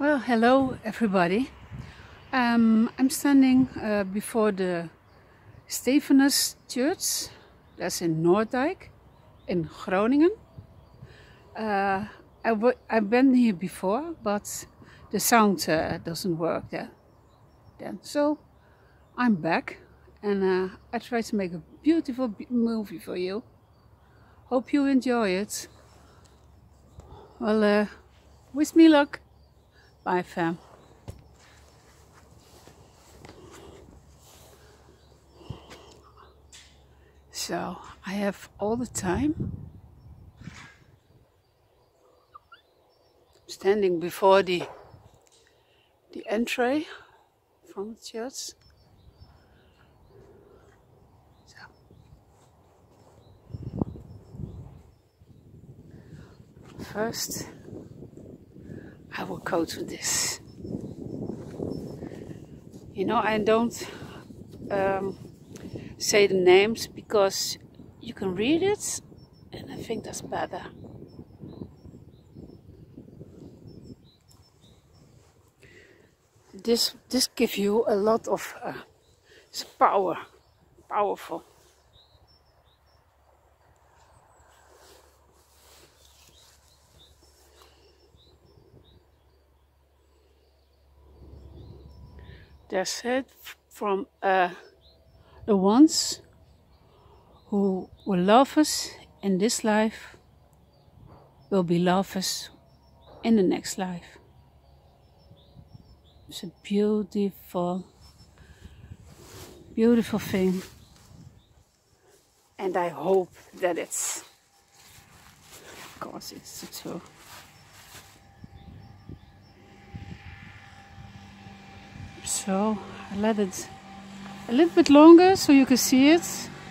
Well, hello everybody. I'm standing before the Stephanus Church. That's in Noorddijk, in Groningen. I've been here before, but the sound doesn't work there. Then, so I'm back, and I try to make a beautiful movie for you. Hope you enjoy it. Well, wish me luck. Bye, fam. So I have all the time standing before the entry from the church. So first I will go to this. You know, I don't say the names because you can read it, and I think that's better. This gives you a lot of it's powerful. They're said from the ones who will love us in this life will be lovers in the next life. It's a beautiful thing, and I hope that it's, of course, it's true. So I let it a little bit longer so you can see it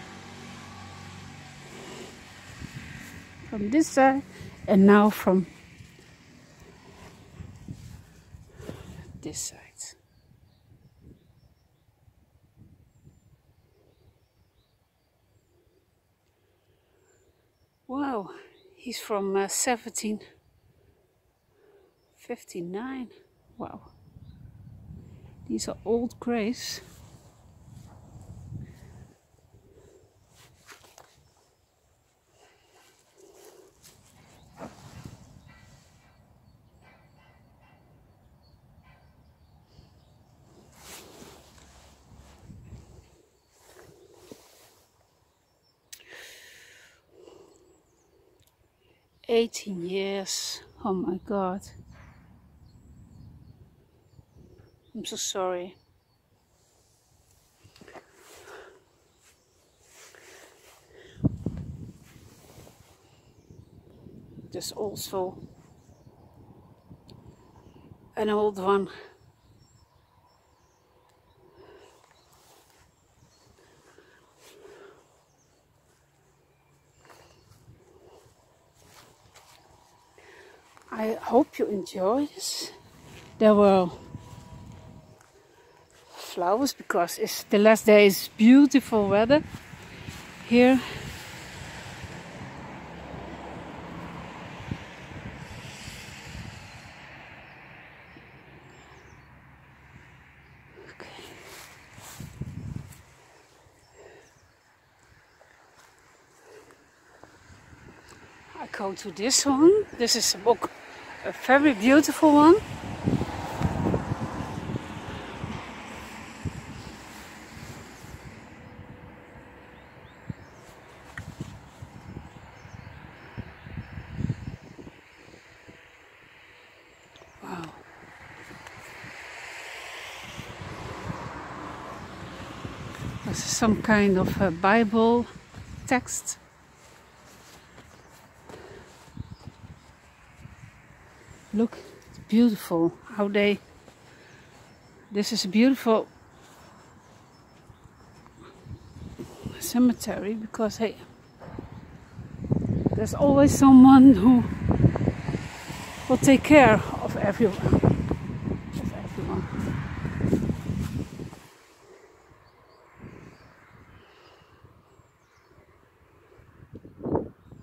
from this side, and now from this side. Wow, he's from 1759. Wow, these are old graves. "18 years, oh my God. I'm so sorry." There's also an old one. I hope you enjoy this. There were flowers because it's the last day. Is beautiful weather here. Okay. I go to this one. This is a very beautiful one. Wow. This is some kind of a Bible text. Look, it's beautiful how they. This is a beautiful cemetery because hey, there's always someone who will take care of everyone.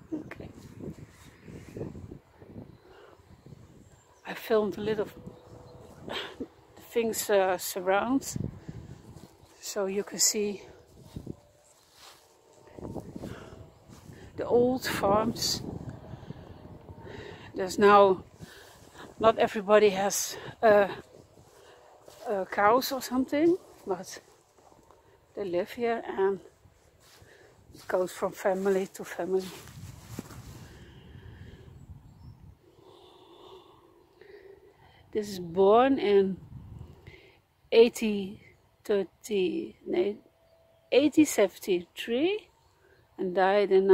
Okay. I filmed a little the things surround, so you can see the old farms. There's now, not everybody has cows or something, but they live here and it goes from family to family. This is born in 1873 and died in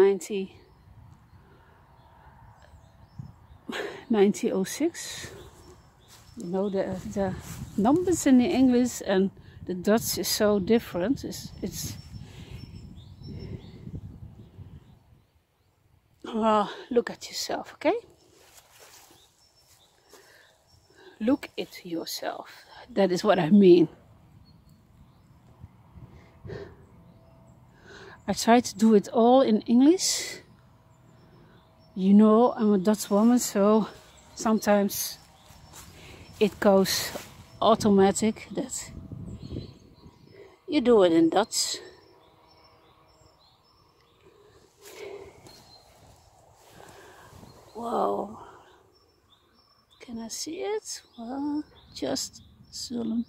1906. You know, the numbers in the English and the Dutch is so different. Look at yourself, okay? Look at yourself. That is what I mean. I try to do it all in English. You know, I'm a Dutch woman, so sometimes it goes automatic that you do it in Dutch. Wow. Can I see it? Well, just zoom.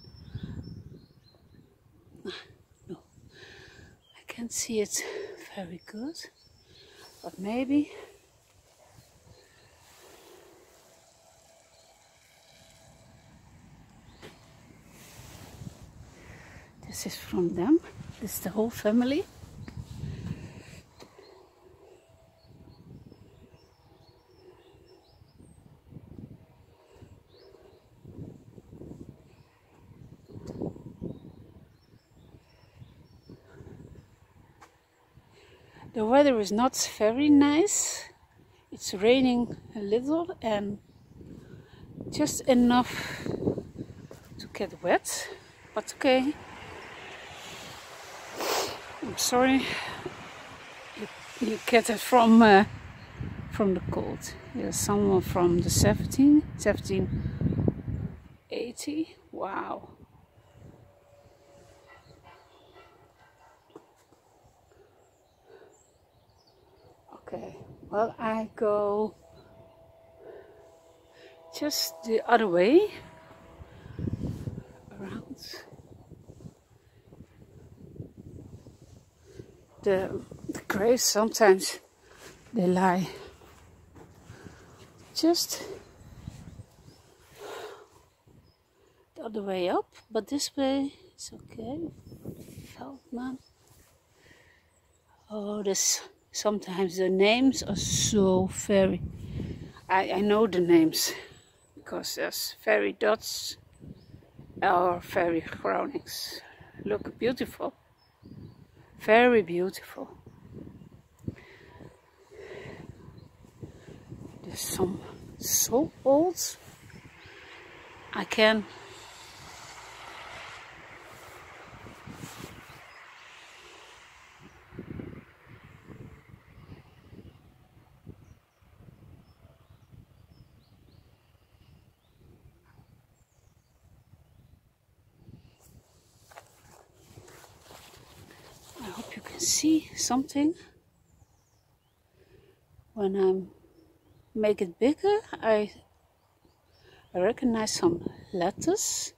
No, I can't see it very good, but maybe. This is from them. This is the whole family. The weather is not very nice. It's raining a little and just enough to get wet, but okay. I'm sorry. You get it from the cold. There's someone from the 1780. Wow. Okay, well, I go just the other way around. The graves, sometimes they lie just the other way up, but this way it's okay. Feldman. Oh, this. Sometimes the names are so very... I know the names because there's very Dutch or very Gronings. Look beautiful. Very beautiful. There's some so old. I can... I hope you can see something. When I make it bigger, I recognize some letters,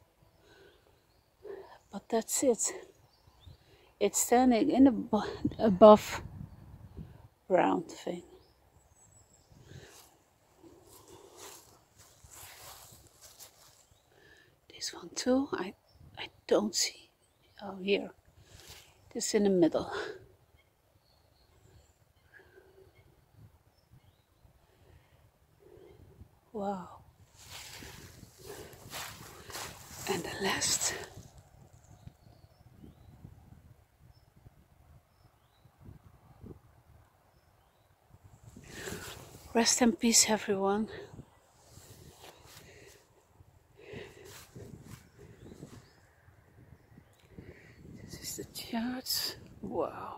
but that's it. It's standing in above round thing. This one too, I don't see. Oh, here. This in the middle. Wow. And the last. Rest in peace, everyone. This is the church. Wow.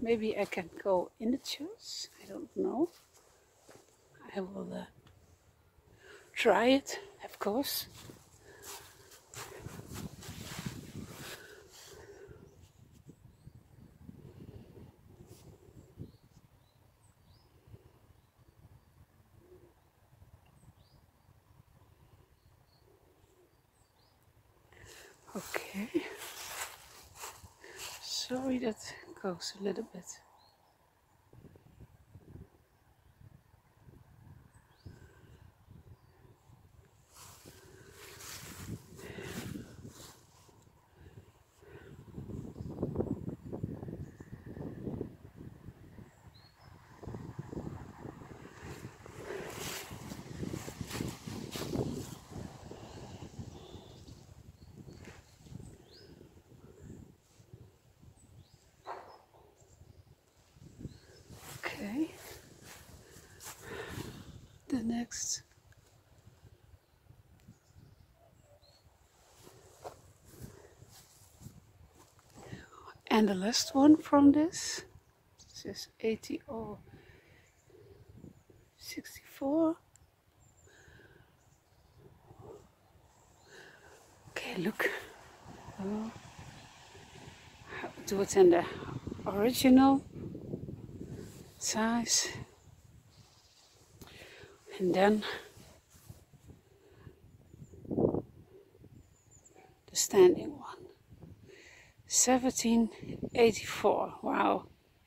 maybe I can go in the church. I don't know. I will try it, of course. Okay. Sorry, that goes a little bit. Okay. The next. And the last one from this. This is 8064. Okay, look. Oh. Do it in the original size. And then the standing one. 1784. Wow.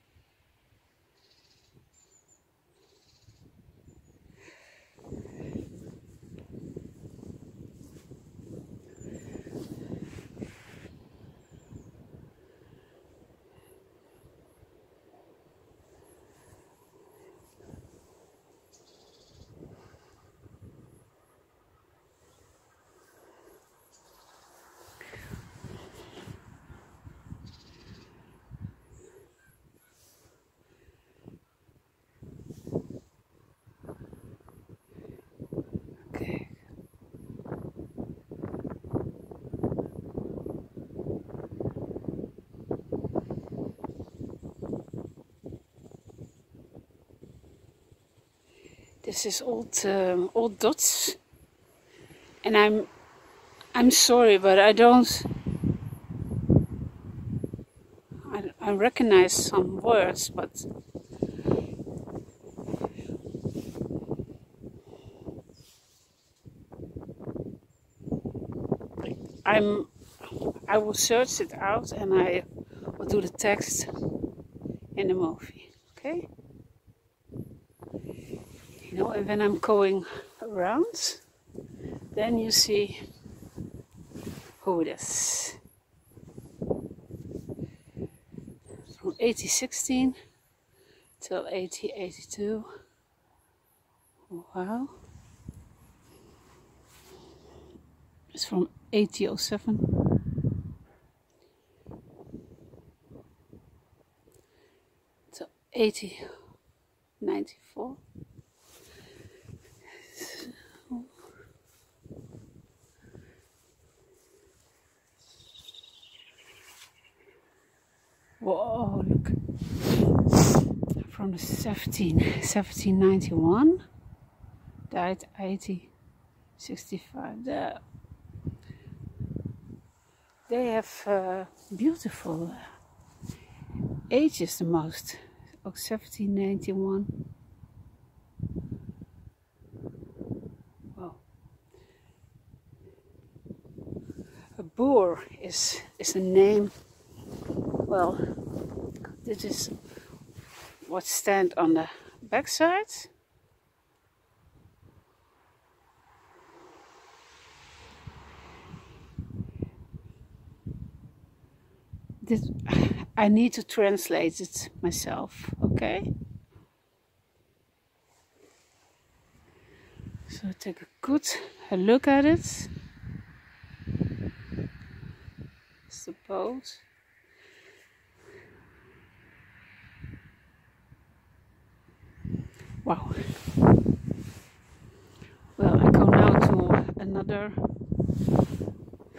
Okay. This is old dots, and I'm sorry, but I recognize some words, but I will search it out and I will do the text in the movie. Okay. You know, and when I'm going around, then you see who it is. From 8016 till 8082. Wow. It's from 8007 to 8094. Whoa, look. From the 1791, died 1865. They have beautiful ages the most. Oh, 1791. Wow. A boer is a name. Well, this is what stands on the backside. This, I need to translate it myself, okay? So take a good look at it. It's the boat. Wow. Well, I go now to another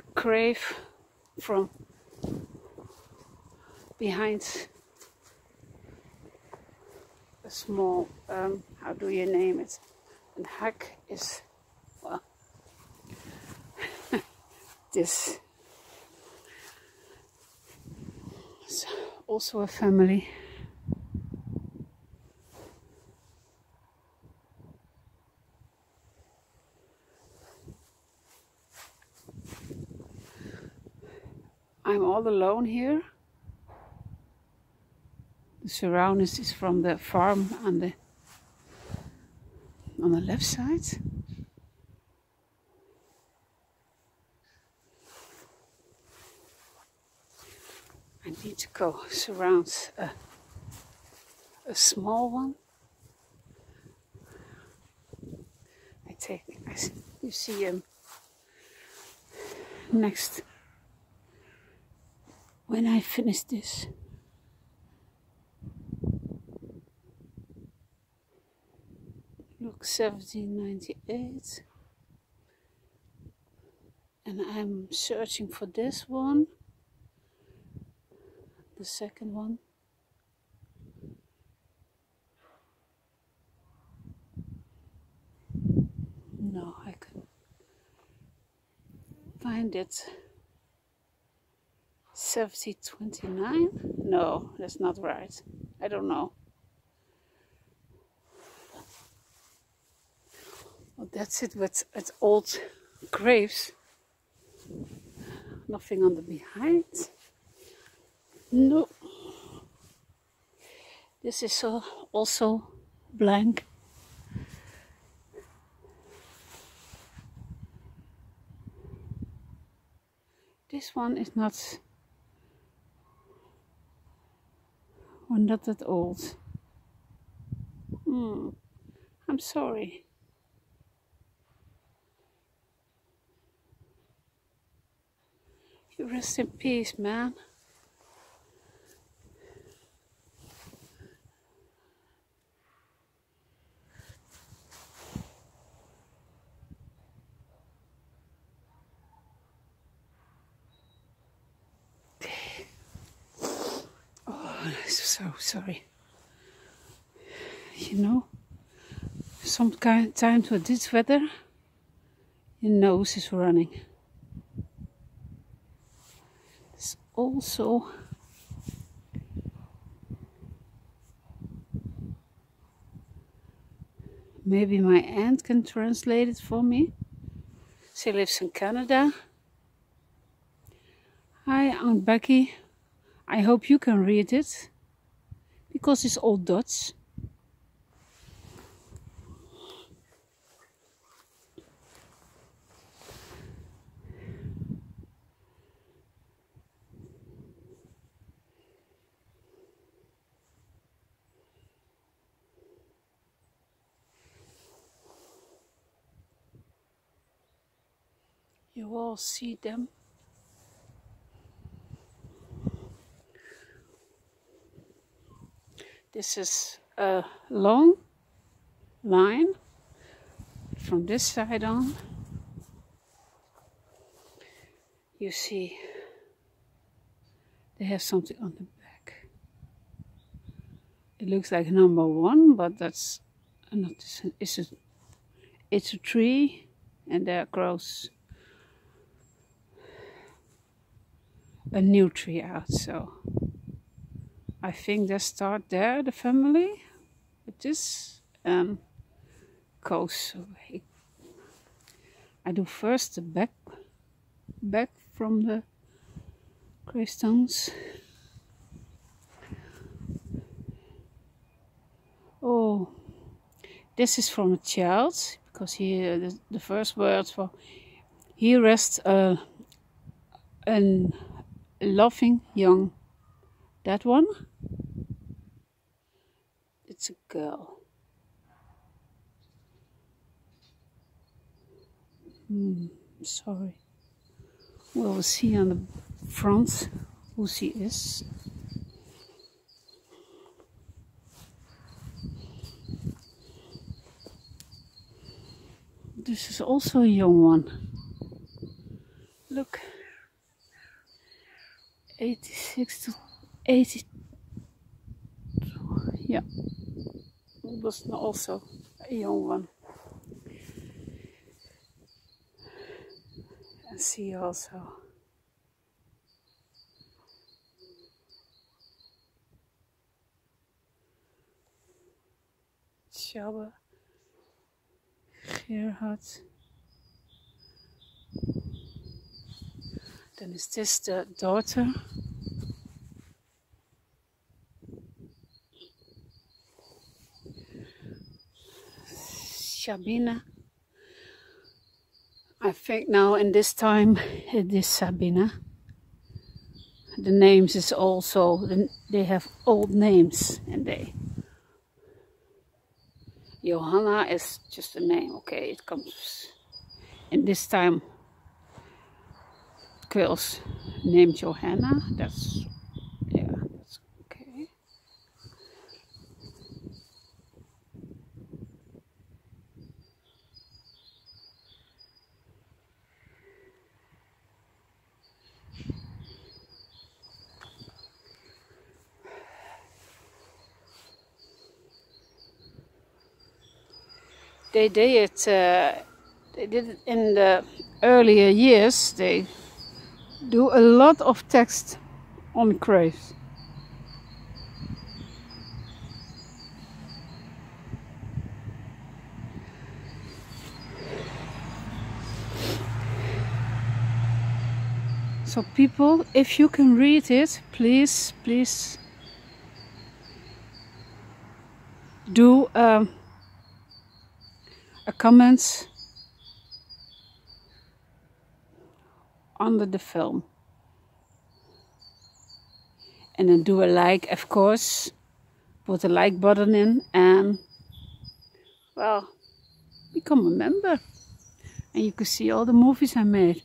grave from behind a small, how do you name it? A hak is, well, this is also a family. I'm all alone here. The surroundings is from the farm on the left side. I need to go surround a small one. You see him next when I finish this. Look, 1798. And I'm searching for this one. The second one. No, I couldn't find it. 1729? No, that's not right. I don't know. Well, that's it with old graves. Nothing on the behind. No. This is also blank. This one is not that old. I'm sorry. You rest in peace, man. Oh, I'm so sorry. You know, sometimes with this weather, your nose is running. It's also maybe my aunt can translate it for me. She lives in Canada. Hi, Aunt Becky. I hope you can read it, because it's all Dutch. You all see them. This is a long line from this side on. You see they have something on the back. It looks like number 1, but that's not. It's a tree, and there grows a new tree out. So I think they start there, the family, with this, and goes away. I do first the back from the gravestones. Oh, this is from a child, because here the first words for "Here rests a loving young." That one, it's a girl. Sorry. We'll see on the front who she is. This is also a young one. Look, 86 to 80. Yeah. was also a young one. And see also Shabba, Gerhard. Then is this the daughter? Sabina. I think now in this time it is Sabina. The names is also, they have old names and they. Johanna is just a name, okay, it comes in this time. Girls named Johanna, that's, yeah, that's okay. They did it in the earlier years. They do a lot of text on graves. So people, if you can read it, please do a comment under the film. And then do a like, of course. Put a like button in and, well, become a member. And you can see all the movies I made.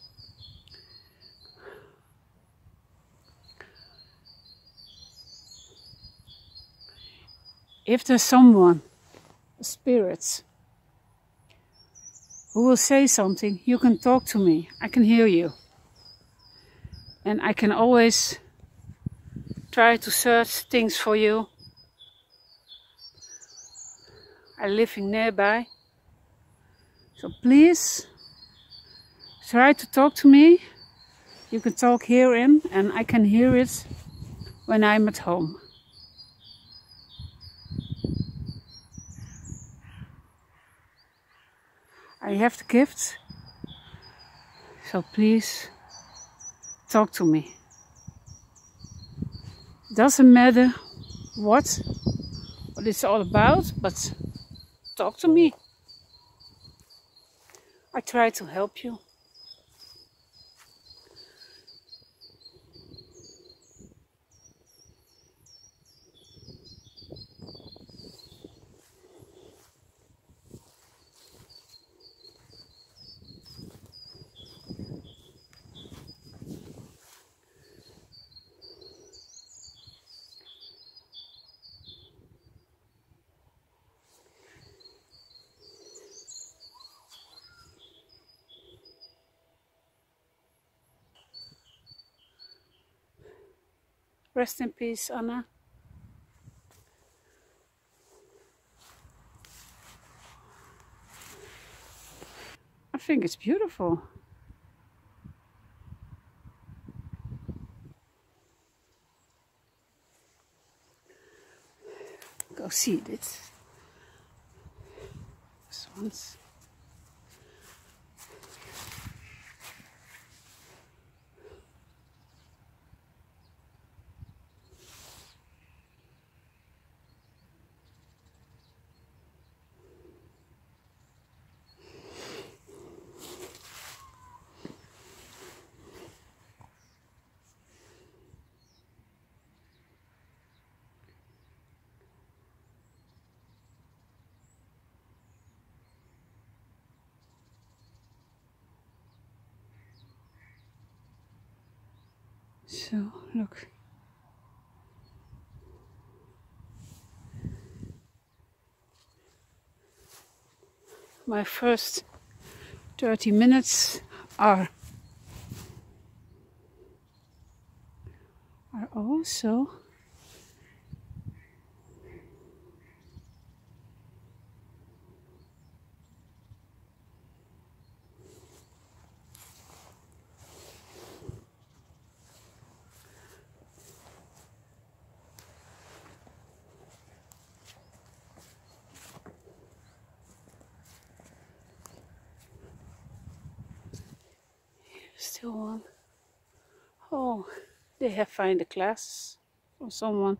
If there's someone, a spirit, who will say something, you can talk to me. I can hear you. And I can always try to search things for you. I'm living nearby. So please try to talk to me. You can talk here in and I can hear it when I'm at home. I have the gift, so please talk to me. Doesn't matter what it's all about, but talk to me. I try to help you. Rest in peace, Anna. I think it's beautiful. Go see this. This one's. So, look. My first 30 minutes are also little one. Oh, they have found a class for someone.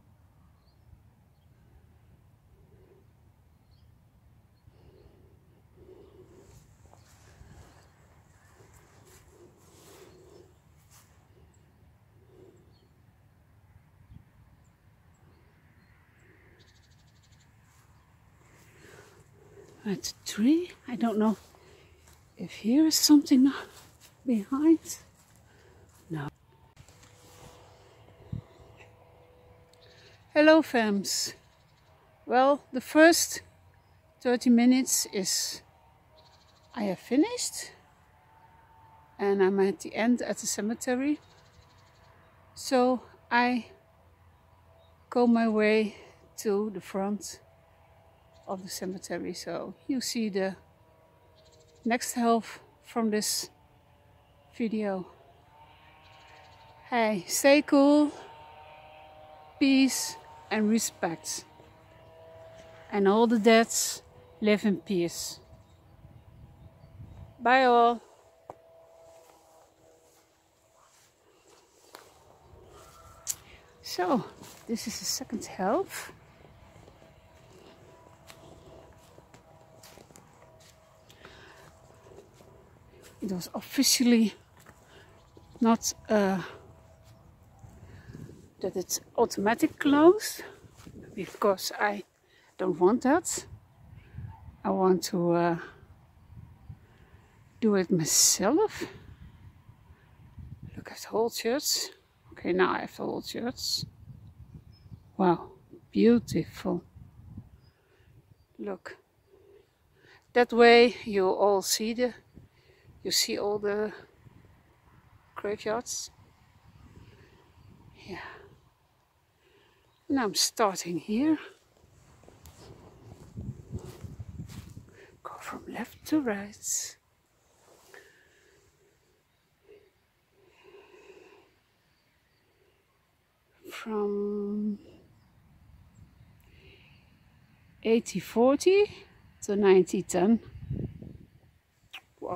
At a tree. I don't know if here is something behind. No. Hello fams. Well, the first 30 minutes I have finished and I'm at the end at the cemetery. So I go my way to the front of the cemetery, so you see the next half from this video. Hey, stay cool, peace and respect, and all the dead live in peace. Bye all. So this is the second half. It was officially not that it's automatic closed, because I don't want that. I want to do it myself. Look, I have the whole church. Okay, now I have the whole church. Wow, beautiful. Look. That way you all see all the graveyards. Yeah. Now I'm starting here. Go from left to right. From 8040 to 9010. Wow.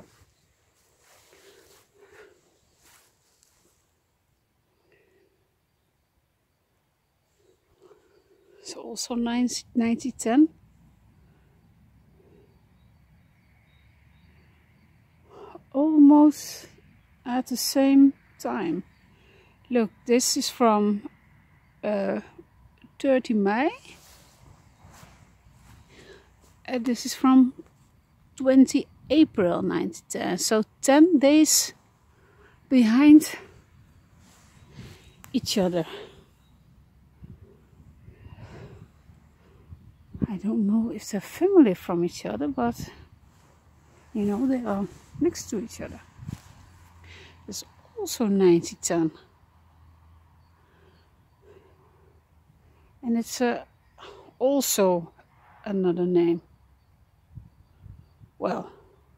So also 9010. Almost at the same time. Look, this is from 30 May. And this is from 20 April 1910. So 10 days behind each other. I don't know if they're family from each other, but you know, they are next to each other. It's also 1910. And it's also another name. Well,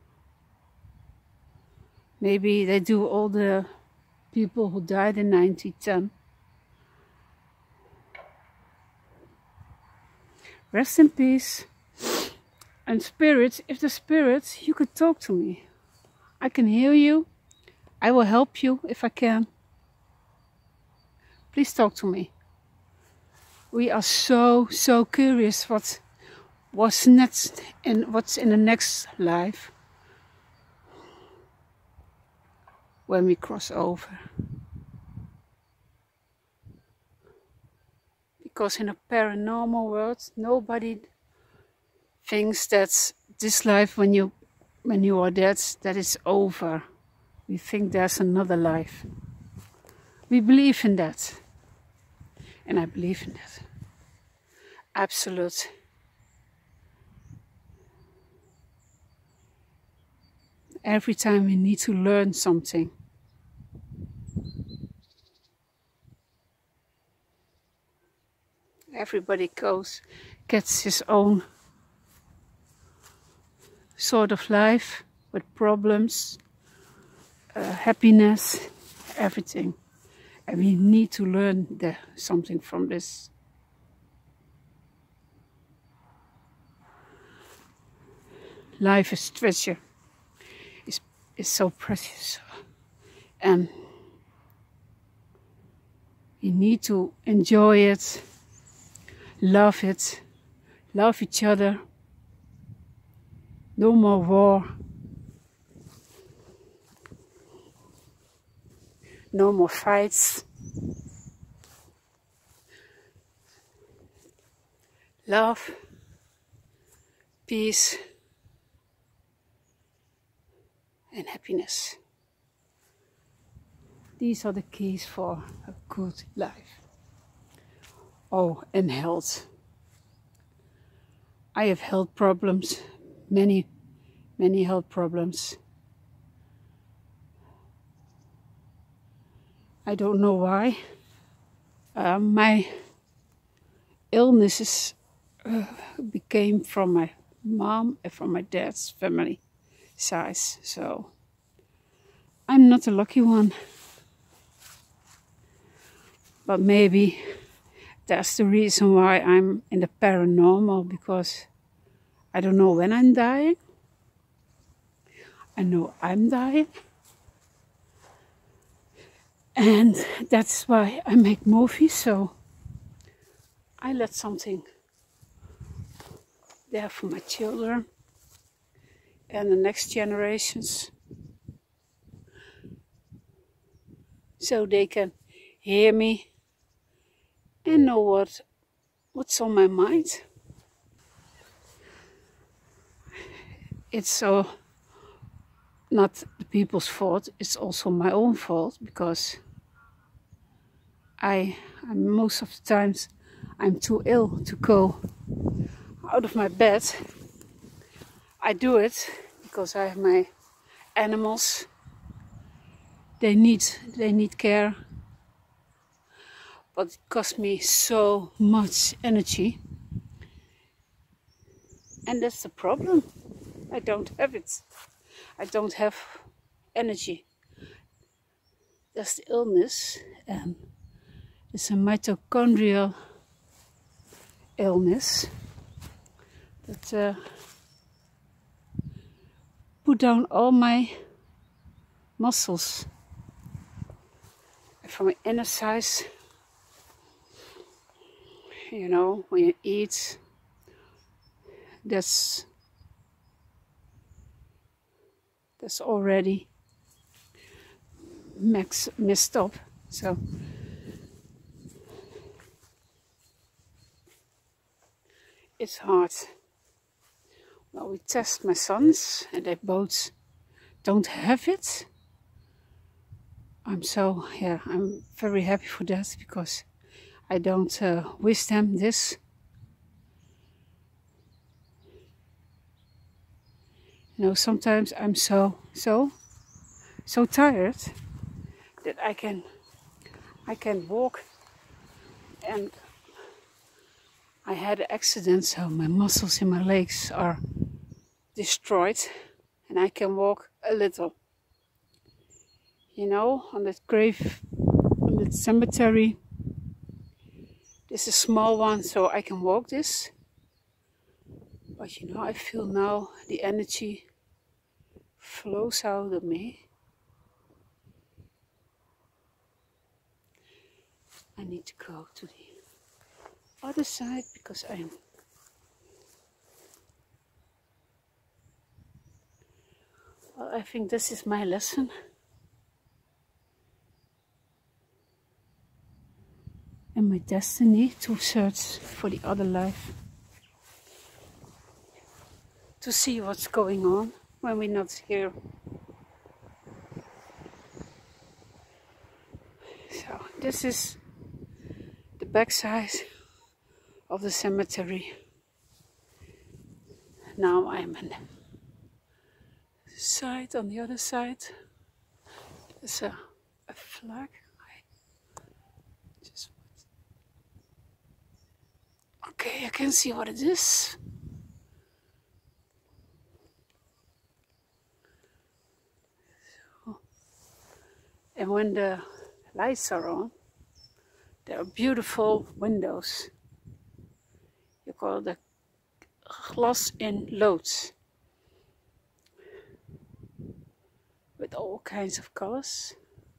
maybe they do all the people who died in 1910. Rest in peace. And spirits, if the spirits, you could talk to me. I can hear you. I will help you if I can. Please talk to me. We are so curious what's next and what's in the next life when we cross over. Because in a paranormal world, nobody thinks that this life, when you are dead, that it's over. We think there's another life. We believe in that. And I believe in that. Absolute. Every time we need to learn something. Everybody gets his own sort of life with problems, happiness, everything. And we need to learn something from this. Life is treasure. It's so precious. And you need to enjoy it, love each other. No more war, no more fights. Love, peace, and happiness. These are the keys for a good life. Oh, and health. I have health problems, many health problems. I don't know why. My illnesses became from my mom and from my dad's family size. So I'm not a lucky one. But maybe that's the reason why I'm in the paranormal, because I don't know when I'm dying. I know I'm dying. And that's why I make movies, so I let something there for my children and the next generations, so they can hear me and know what's on my mind. It's so not the people's fault, it's also my own fault, because most of the times I'm too ill to go out of my bed. I do it because I have my animals. They need care, but it costs me so much energy, and that's the problem. I don't have it. I don't have energy. That's the illness, and it's a mitochondrial illness that put down all my muscles. And from my inner size, you know, when you eat, that's already messed up. So it's hard. Well, we test my sons and they both don't have it. I'm very happy for that, because I don't wish them this. You know, sometimes I'm so tired that I can walk, and I had an accident, so my muscles in my legs are destroyed, and I can walk a little. You know, on that grave, on that cemetery, this is a small one, so I can walk this. But you know, I feel now the energy flows out of me. I need to go to the other side, because I think this is my lesson. And my destiny to search for the other life. To see what's going on when we're not here. So this is the backside of the cemetery. Now I'm on the side, on the other side. There's a flag. Okay, I can see what it is. And when the lights are on, there are beautiful windows. You call the glass in loads, with all kinds of colors.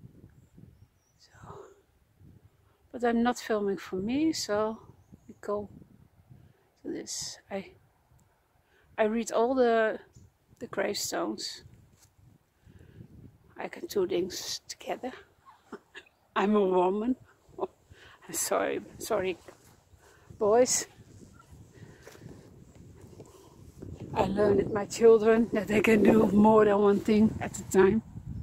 But I'm not filming for me, so we go to this. I read all the gravestones. I can do things together. I'm a woman. Oh, I'm sorry, boys. I learned at my children that they can do more than one thing at a time.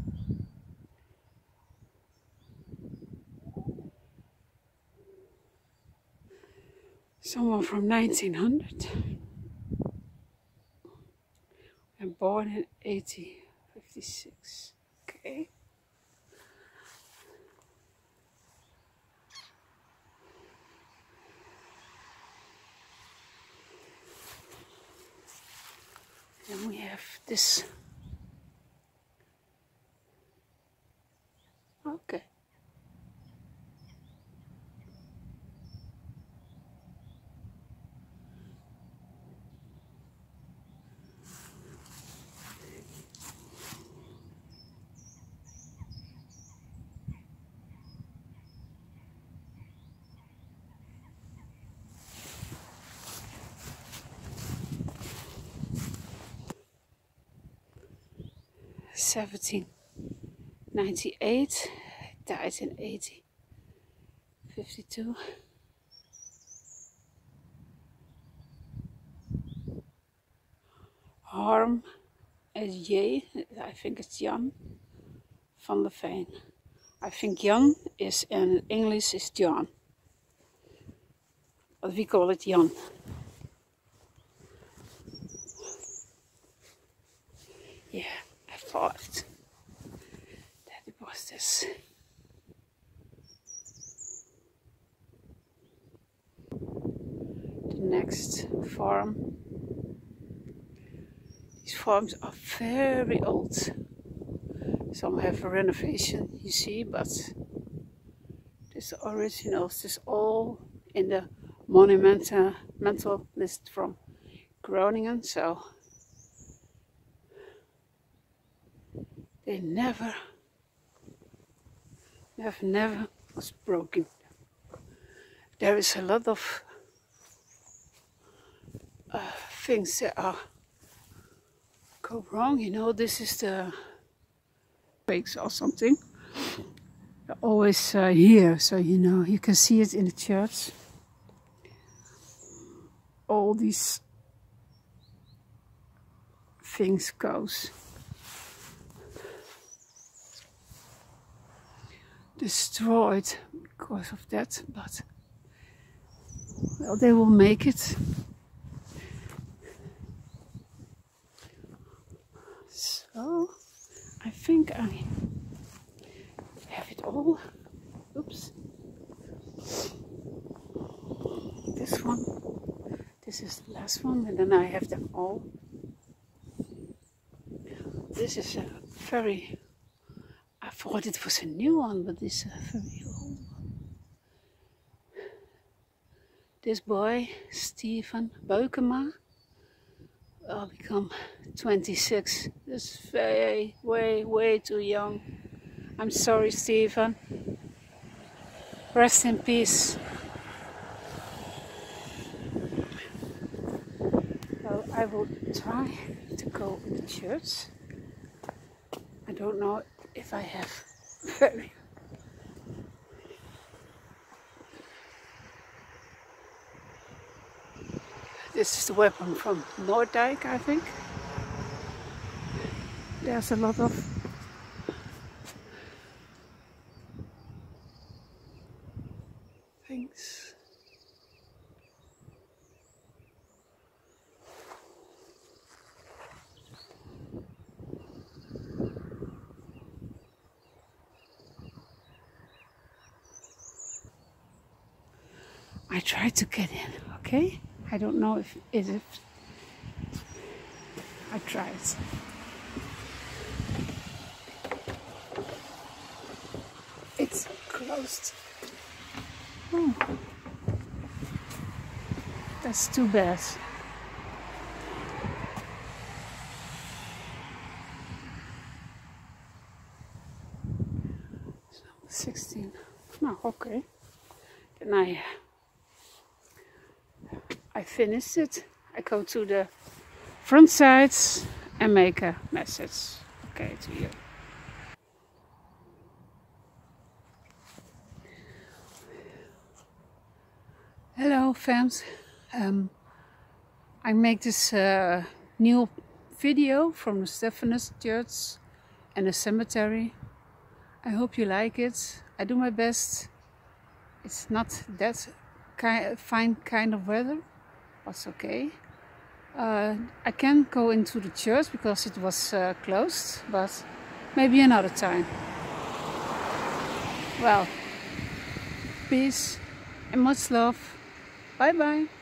Someone from 1900. I'm born in 1856. Okay. And we have this. Okay. (1798), died in 1852. Harm J, I think it's Jan van der Veen. I think Jan is in English is John, but we call it Jan. Yeah, I thought that it was this. The next farm. These farms are very old. Some have a renovation, you see, but this original is all in the monumental list from Groningen, so they never was broken. There is a lot of things that are go wrong. You know, this is the fakes or something. They're always here, so you know you can see it in the church. All these things goes destroyed because of that, but well, they will make it. So I think I have it all. Oops. This one. This is the last one, and then I have them all. This is a very, I thought it was a new one, but this is a very old one. This boy, Stephen Beukema, will become 26. That's way too young. I'm sorry, Stephen. Rest in peace. Well, I will try to go to church. I don't know if I have very... This is the weapon from Noordijk, I think. There's a lot of things. I tried to get in, okay? I don't know if it is. I tried. It's closed. Oh. That's too bad. 16. Nou, oké. and I finished it. I go to the front sides and make a message. Okay, to you. Hello, fams. I make this new video from the Stephanus Church and the cemetery. I hope you like it. I do my best. It's not that fine kind of weather, but it's okay. I can't go into the church because it was closed, but maybe another time. Well, peace and much love. Bye bye.